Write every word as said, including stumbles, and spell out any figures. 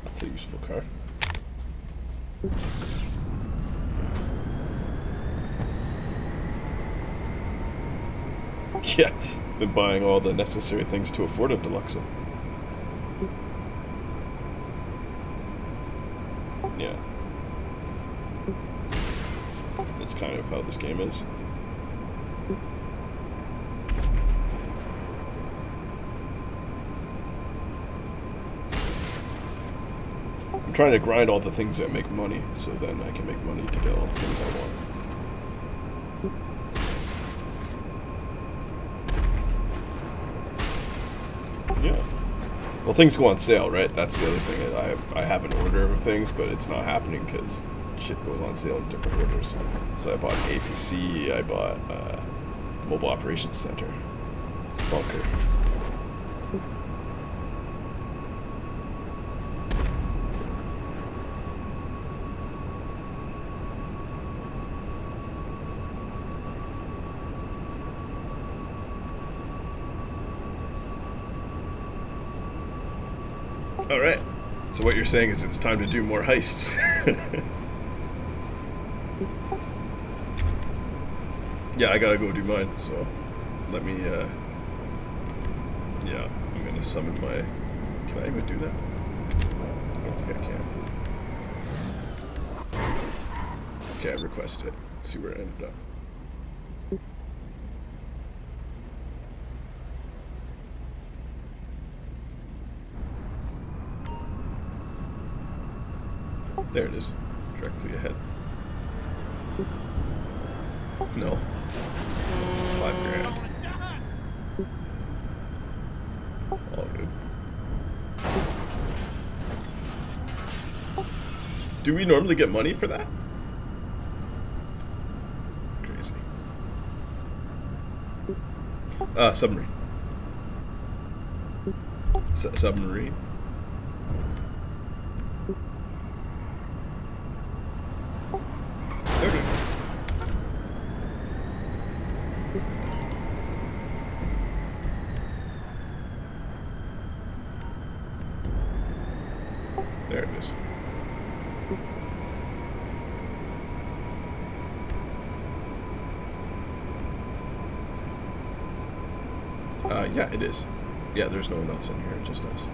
That's a useful car. Yeah, been buying all the necessary things to afford a Deluxa. Yeah. That's kind of how this game is. I'm trying to grind all the things that make money, so then I can make money to get all the things I want. Yeah. Well, things go on sale, right? That's the other thing. I I have an order of things, but it's not happening because shit goes on sale in different orders. So I bought an A P C, I bought uh, Mobile Operations Center, Bunker. All right. So what you're saying is it's time to do more heists. Yeah, I gotta go do mine. So let me. Uh, yeah, I'm gonna summon my. Can I even do that? I don't think I can. Okay, I request it. Let's see where it ended up. There it is. Directly ahead. No. Five grand. All good. Do we normally get money for that? Crazy. Uh, submarine. S submarine. Okay. There it is. Uh, yeah, it is. Yeah, there's no one else in here, just us.